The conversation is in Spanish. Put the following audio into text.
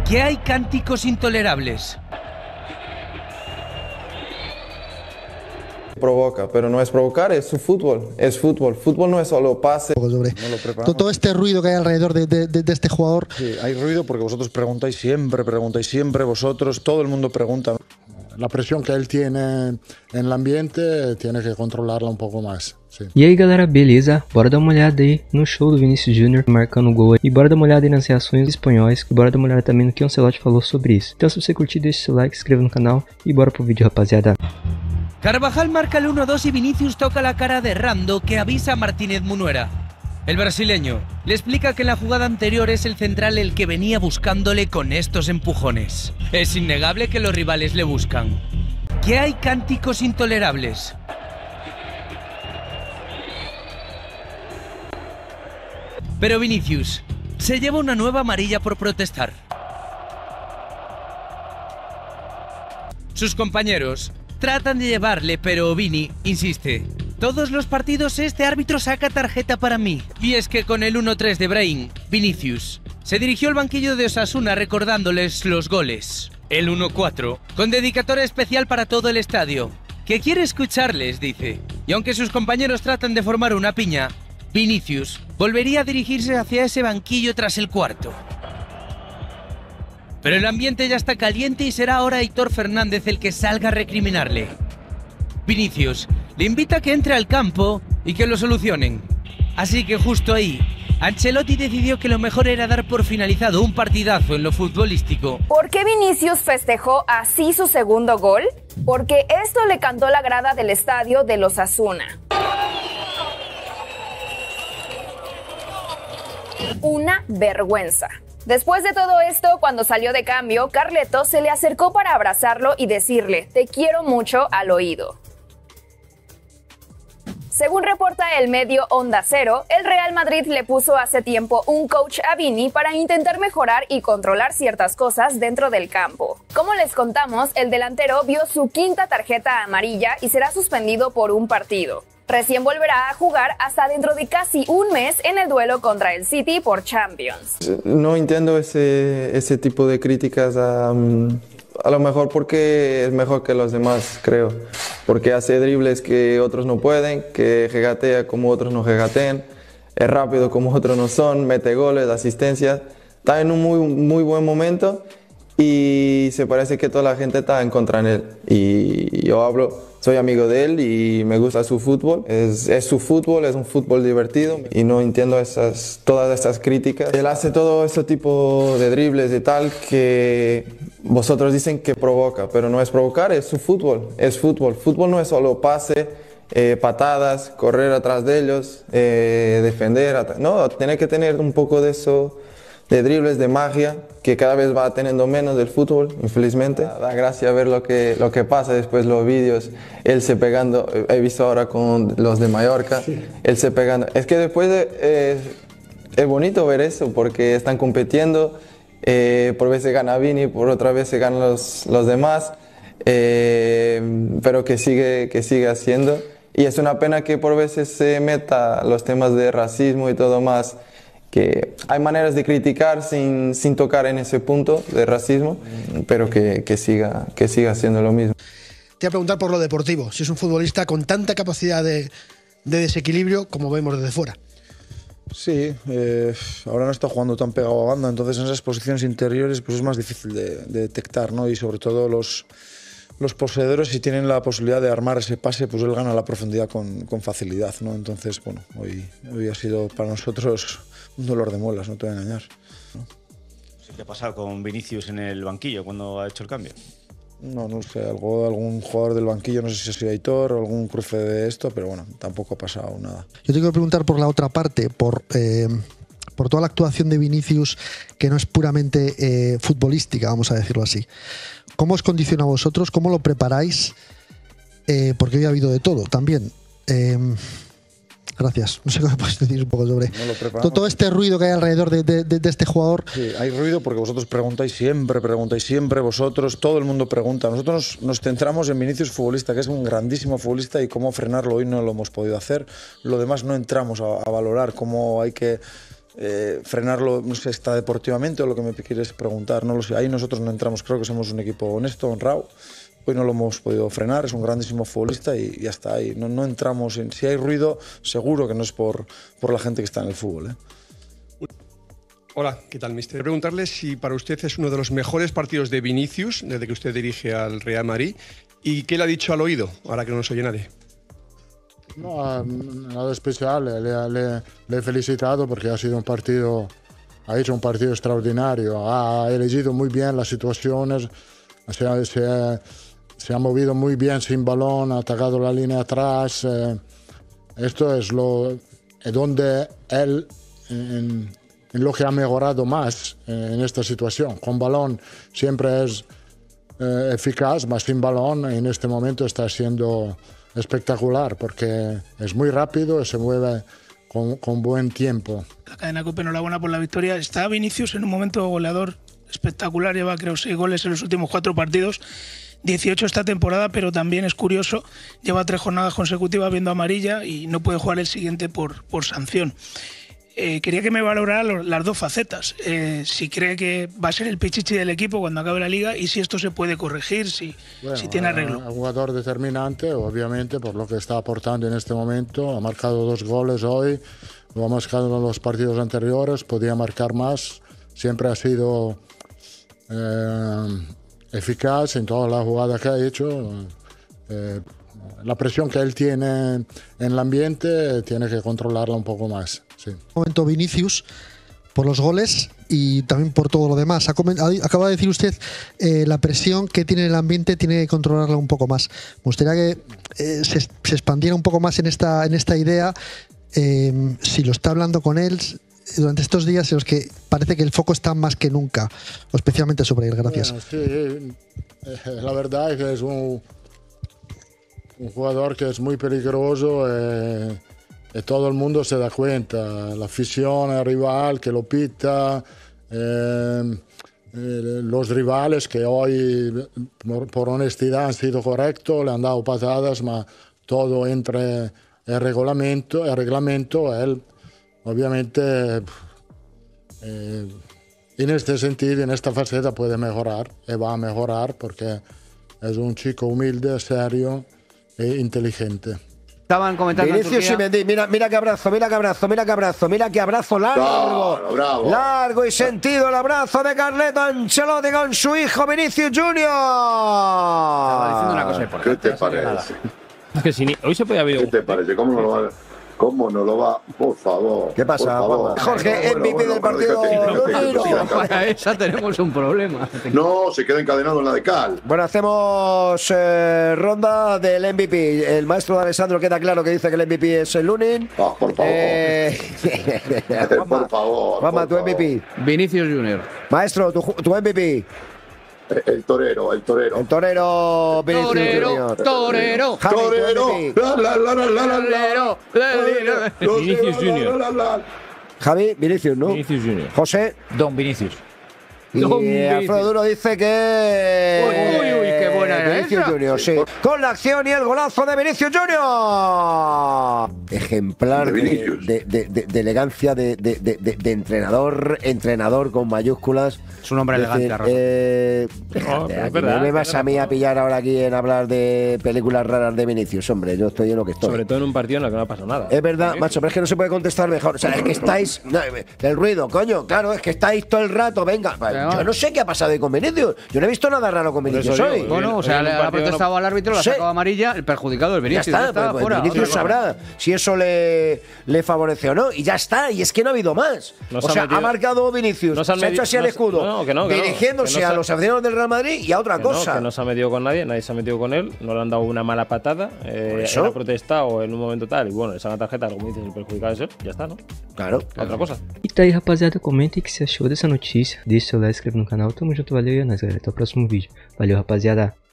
que hay cánticos intolerables. Provoca, pero no es provocar, es su fútbol, es fútbol. Fútbol no es solo pase. Sobre No todo este ruido que hay alrededor de este jugador. Sí, hay ruido porque vosotros preguntáis siempre, vosotros, todo el mundo pregunta. La presión que él tiene en el ambiente tiene que controlarla un poco más. Sí. E aí galera, beleza? Bora dar uma olhada aí no show do Vinícius Júnior marcando o gol aí. E bora dar uma olhada aí nas reações espanhóis. E bora dar uma olhada também no que o Ancelotti falou sobre isso. Então se você curtir, deixa seu like, se inscreva no canal e bora pro vídeo, rapaziada. Carvajal marca el 1-2 y Vinicius toca la cara de Rando, que avisa a Martínez Munuera. El brasileño le explica que en la jugada anterior es el central el que venía buscándole con estos empujones. Es innegable que los rivales le buscan. Que hay cánticos intolerables. Pero Vinicius se lleva una nueva amarilla por protestar. Sus compañeros tratan de llevarle, pero Vini insiste. Todos los partidos este árbitro saca tarjeta para mí. Y es que con el 1-3 de Brahim, Vinicius se dirigió al banquillo de Osasuna recordándoles los goles. El 1-4, con dedicatoria especial para todo el estadio. Que quiere escucharles, dice. Y aunque sus compañeros tratan de formar una piña, Vinicius volvería a dirigirse hacia ese banquillo tras el cuarto. Pero el ambiente ya está caliente y será ahora Aitor Fernández el que salga a recriminarle. Vinicius le invita a que entre al campo y que lo solucionen. Así que justo ahí, Ancelotti decidió que lo mejor era dar por finalizado un partidazo en lo futbolístico. ¿Por qué Vinicius festejó así su segundo gol? Porque esto le cantó la grada del estadio de los Osasuna. Una vergüenza. Después de todo esto, cuando salió de cambio, Carleto se le acercó para abrazarlo y decirle "te quiero mucho" al oído. Según reporta el medio Onda Cero, el Real Madrid le puso hace tiempo un coach a Vini para intentar mejorar y controlar ciertas cosas dentro del campo. Como les contamos, el delantero vio su quinta tarjeta amarilla y será suspendido por un partido. Recién volverá a jugar hasta dentro de casi un mes en el duelo contra el City por Champions. No entiendo ese tipo de críticas a lo mejor porque es mejor que los demás, creo. Porque hace dribles que otros no pueden, que regatea como otros no regatean, es rápido como otros no son, mete goles, asistencias. Está en un muy buen momento y se parece que toda la gente está en contra de él. Y yo soy amigo de él y me gusta su fútbol. Es su fútbol, es un fútbol divertido y no entiendo todas estas críticas. Él hace todo ese tipo de dribles y tal que vosotros dicen que provoca, pero no es provocar, es su fútbol, es fútbol. Fútbol no es solo pase, patadas, correr atrás de ellos, defender. No, tiene que tener un poco de eso, de dribles, de magia, que cada vez va teniendo menos del fútbol, infelizmente. Da gracia ver lo que pasa después, los vídeos, él se pegando, he visto ahora con los de Mallorca, sí. Él se pegando. Es que después es bonito ver eso, porque están compitiendo, por veces gana Vini, por otra vez se ganan los demás, pero que sigue haciendo. Y es una pena que por veces se meta los temas de racismo y todo más, que hay maneras de criticar sin tocar en ese punto de racismo, pero que siga haciendo lo mismo. Te voy a preguntar por lo deportivo, si es un futbolista con tanta capacidad de desequilibrio como vemos desde fuera. Sí, ahora no está jugando tan pegado a banda, entonces en esas posiciones interiores pues es más difícil de detectar, ¿no? Y sobre todo los poseedores, si tienen la posibilidad de armar ese pase, pues él gana la profundidad con facilidad, ¿no? Entonces, bueno, hoy ha sido para nosotros un dolor de muelas, no te voy a engañar, ¿no? ¿Qué ha pasado con Vinicius en el banquillo cuando ha hecho el cambio? No sé, algún jugador del banquillo, no sé si ha sido Aitor o algún cruce de esto, pero bueno, tampoco ha pasado nada. Yo te quiero preguntar por la otra parte, por toda la actuación de Vinicius, que no es puramente futbolística, vamos a decirlo así. ¿Cómo os condiciona a vosotros? ¿Cómo lo preparáis? Porque hoy ha habido de todo también. Gracias. No sé qué me puedes decir un poco sobre todo este ruido que hay alrededor de este jugador. Sí, hay ruido porque vosotros preguntáis siempre, vosotros, todo el mundo pregunta. Nosotros nos centramos en Vinicius futbolista, que es un grandísimo futbolista, y cómo frenarlo hoy no lo hemos podido hacer. Lo demás no entramos a valorar cómo hay que frenarlo, no sé, está deportivamente o lo que me quieres preguntar, no lo sé. Ahí nosotros no entramos, creo que somos un equipo honesto, honrado. Hoy no lo hemos podido frenar, es un grandísimo futbolista y ya está. Y no entramos en... Si hay ruido, seguro que no es por la gente que está en el fútbol, ¿eh? Hola, ¿qué tal, mister? Preguntarle si para usted es uno de los mejores partidos de Vinicius desde que usted dirige al Real Madrid y qué le ha dicho al oído, ahora que no nos oye nadie. No, nada especial, le he felicitado porque ha hecho un partido extraordinario, ha elegido muy bien las situaciones, se ha movido muy bien sin balón, ha atacado la línea atrás. Esto es donde él, en lo que ha mejorado más en esta situación. Con balón siempre es eficaz, mas sin balón en este momento está siendo espectacular porque es muy rápido y se mueve con buen tiempo. La cadena COPE, enhorabuena por la victoria. Está Vinicius en un momento goleador espectacular, lleva creo 6 goles en los últimos 4 partidos, 18 esta temporada, pero también es curioso, lleva 3 jornadas consecutivas viendo amarilla y no puede jugar el siguiente por sanción. Quería que me valorara las 2 facetas, si cree que va a ser el pichichi del equipo cuando acabe la liga y si esto se puede corregir, si tiene arreglo. Es un jugador determinante, obviamente, por lo que está aportando en este momento. Ha marcado 2 goles hoy, lo ha marcado en los partidos anteriores, podía marcar más. Siempre ha sido eficaz en toda la jugada que ha hecho. La presión que él tiene en el ambiente tiene que controlarla un poco más. Sí. Un momento Vinicius por los goles y también por todo lo demás. Acaba de decir usted la presión que tiene el ambiente tiene que controlarla un poco más. Me gustaría que se expandiera un poco más en esta idea. Si lo está hablando con él durante estos días en los que parece que el foco está más que nunca, especialmente sobre él. Gracias. Sí, la verdad es que es un jugador que es muy peligroso y todo el mundo se da cuenta, la afición, el rival que lo pita, los rivales que hoy por honestidad han sido correctos, le han dado patadas, pero todo entre el reglamento, él obviamente en este sentido, en esta faceta puede mejorar y va a mejorar porque es un chico humilde, serio e inteligente. Estaban comentando Vinicius y Mendy, mira qué abrazo, mira qué abrazo, mira qué abrazo, mira qué abrazo largo, bravo. Largo y sentido el abrazo de Carleto Ancelotti con su hijo Vinicius Junior. Estaba diciendo una cosa importante. ¿Qué te parece? Es que si hoy se podía ver. ¿Qué te parece? ¿Cómo no lo va a ver? ¿Cómo no lo va? Por favor. ¿Qué pasa, Jorge, MVP del partido? Para esa tenemos un problema. No, se queda encadenado en la de Cal. Bueno, hacemos ronda del MVP. El maestro de Alessandro queda claro que dice que el MVP es el Lunin. Por favor. Por favor. Juanma, tu MVP. Vinicius Junior. Maestro, tu MVP. El torero. El torero Vinicius Junior. Torero. Vinicius Junior. Javi, Vinicius, ¿no? Vinicius Junior. José. Don Vinicius. Y Alfredo Duro dice que... Uy, qué buena era Vinicius esa. Junior, sí. Con la acción y el golazo de Vinicius Junior. Ejemplar de elegancia, de entrenador con mayúsculas. Es un hombre elegante, no me vas a mí a pillar ahora aquí en hablar de películas raras de Vinicius, hombre. Yo estoy en lo que estoy. Sobre todo en un partido en el que no pasa nada. Es verdad, macho, pero es que no se puede contestar mejor. O sea, es que estáis... No, el ruido, coño, claro, es que estáis todo el rato, venga. Yo no sé qué ha pasado hoy con Vinicius. Yo no he visto nada raro con Vinicius hoy. Bueno, o sea, le ha protestado al árbitro, le ha sacado amarilla, el perjudicado es Vinicius. Ya está, pues Vinicius sabrá si eso le favorece o no. Y ya está, y es que no ha habido más. O sea, ha marcado Vinicius, se ha hecho así al escudo, dirigiéndose a los aficionados del Real Madrid y a otra cosa. Que no se ha metido con nadie se ha metido con él, no le han dado una mala patada, él ha protestado en un momento tal, y bueno, esa tarjeta, como dices, el perjudicado es él, ya está, ¿no? Claro. Otra cosa. E tá aí, rapaziada, comentem o que você achou dessa notícia, deixe seu like, se inscreva no canal, tamo junto, valeu e é nóis, galera, até o próximo vídeo. Valeu, rapaziada.